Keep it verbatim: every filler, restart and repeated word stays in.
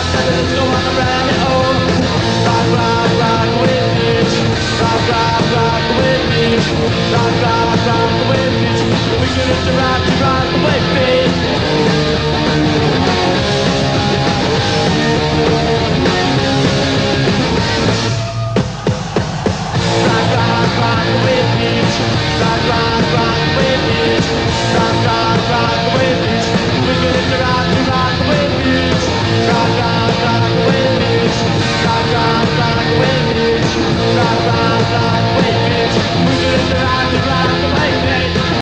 Let's go on a rabbit hole. Rock, rock, rock with me. Rock, rock, rock with me. Rock, rock, rock with me. We can interact.